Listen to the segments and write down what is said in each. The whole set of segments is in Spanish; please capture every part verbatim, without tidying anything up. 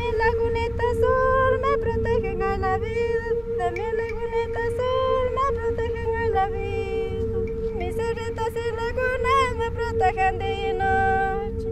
mi lagunita azul me protegen a la vida, de mi lagunita azul me protegen a la vida. Mis cerritos y lagunas me protegen día y noche.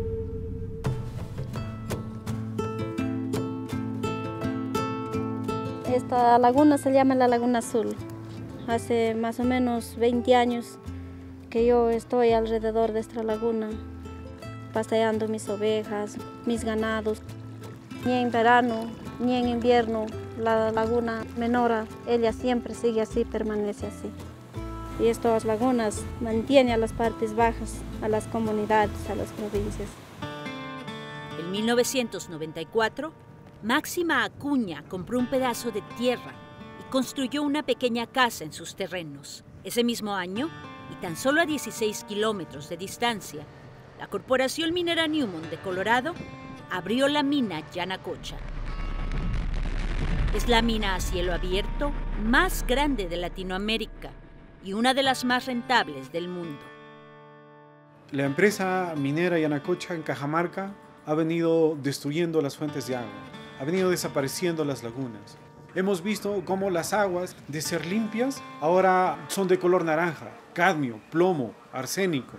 Esta laguna se llama la Laguna Azul. Hace más o menos veinte años que yo estoy alrededor de esta laguna, paseando mis ovejas, mis ganados. Ni en verano, ni en invierno, la laguna menora, ella siempre sigue así, permanece así. Y estas lagunas mantienen a las partes bajas, a las comunidades, a las provincias. En mil novecientos noventa y cuatro, Máxima Acuña compró un pedazo de tierra y construyó una pequeña casa en sus terrenos. Ese mismo año, y tan solo a dieciséis kilómetros de distancia, la Corporación Minera Newmont de Colorado abrió la mina Yanacocha. Es la mina a cielo abierto más grande de Latinoamérica y una de las más rentables del mundo. La empresa minera Yanacocha en Cajamarca ha venido destruyendo las fuentes de agua, ha venido desapareciendo las lagunas. Hemos visto cómo las aguas, de ser limpias, ahora son de color naranja, cadmio, plomo, arsénico.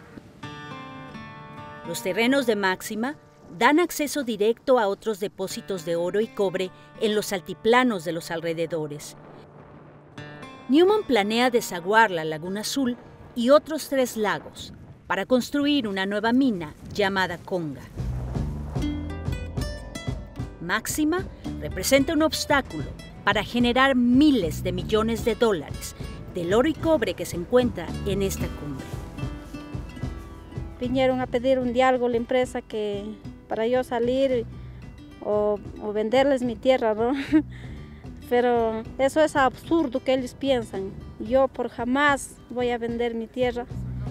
Los terrenos de Máxima dan acceso directo a otros depósitos de oro y cobre en los altiplanos de los alrededores. Newmont planea desaguar la Laguna Azul y otros tres lagos para construir una nueva mina llamada Conga. Máxima representa un obstáculo para generar miles de millones de dólares del oro y cobre que se encuentra en esta cumbre. Vinieron a pedir un diálogo a la empresa que para yo salir o, o venderles mi tierra, ¿no? Pero eso es absurdo que ellos piensan. Yo por jamás voy a vender mi tierra.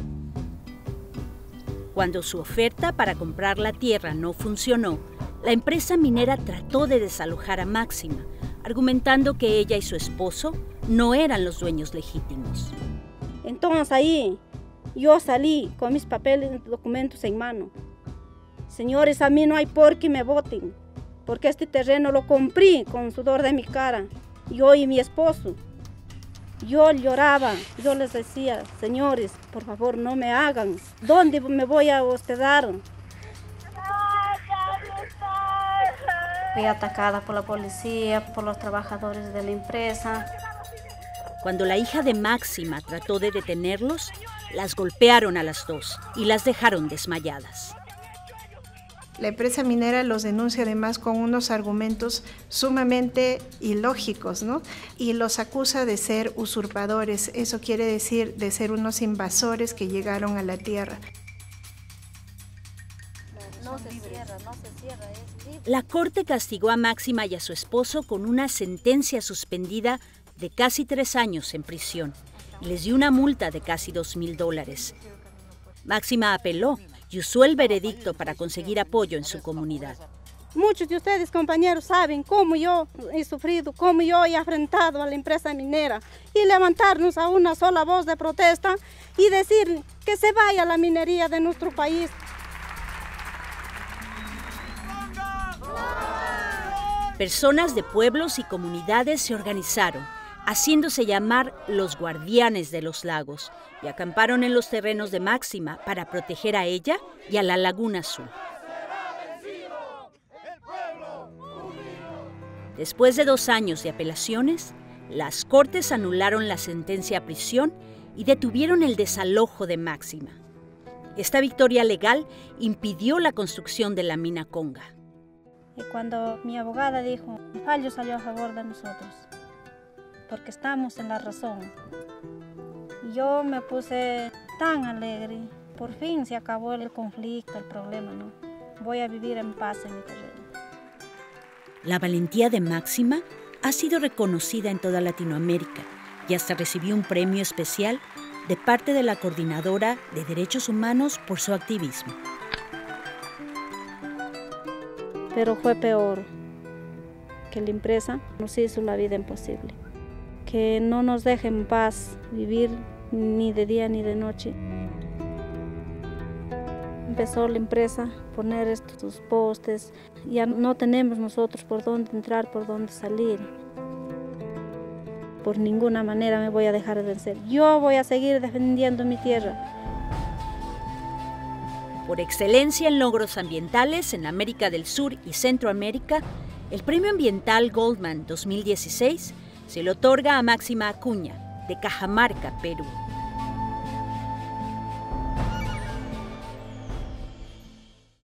Cuando su oferta para comprar la tierra no funcionó, la empresa minera trató de desalojar a Máxima, argumentando que ella y su esposo no eran los dueños legítimos. Entonces ahí yo salí con mis papeles y documentos en mano. Señores, a mí no hay por qué me voten, porque este terreno lo compré con sudor de mi cara, yo y mi esposo. Yo lloraba, yo les decía, señores, por favor no me hagan, ¿dónde me voy a hospedar? Fui atacada por la policía, por los trabajadores de la empresa. Cuando la hija de Máxima trató de detenerlos, las golpearon a las dos y las dejaron desmayadas. La empresa minera los denuncia además con unos argumentos sumamente ilógicos, ¿no? Y los acusa de ser usurpadores, eso quiere decir de ser unos invasores que llegaron a la tierra. No se cierra, no se cierra, es libre. La corte castigó a Máxima y a su esposo con una sentencia suspendida de casi tres años en prisión y les dio una multa de casi dos mil dólares. Máxima apeló y usó el veredicto para conseguir apoyo en su comunidad. Muchos de ustedes, compañeros, saben cómo yo he sufrido, cómo yo he enfrentado a la empresa minera y levantarnos a una sola voz de protesta y decir que se vaya la minería de nuestro país. Personas de pueblos y comunidades se organizaron, haciéndose llamar los guardianes de los lagos, y acamparon en los terrenos de Máxima para proteger a ella y a la Laguna Azul. Después de dos años de apelaciones, las cortes anularon la sentencia a prisión y detuvieron el desalojo de Máxima. Esta victoria legal impidió la construcción de la mina Conga. Y cuando mi abogada dijo, el fallo salió a favor de nosotros, porque estamos en la razón. Y yo me puse tan alegre, por fin se acabó el conflicto, el problema, ¿no? Voy a vivir en paz en mi terreno. La valentía de Máxima ha sido reconocida en toda Latinoamérica y hasta recibió un premio especial de parte de la Coordinadora de Derechos Humanos por su activismo. Pero fue peor, que la empresa nos hizo la vida imposible, que no nos deje en paz vivir ni de día ni de noche. empezó la empresa a poner estos postes. Ya no tenemos nosotros por dónde entrar, por dónde salir. Por ninguna manera me voy a dejar de vencer. Yo voy a seguir defendiendo mi tierra. Por excelencia en logros ambientales en América del Sur y Centroamérica, el Premio Ambiental Goldman dos mil dieciséis se le otorga a Máxima Acuña, de Cajamarca, Perú.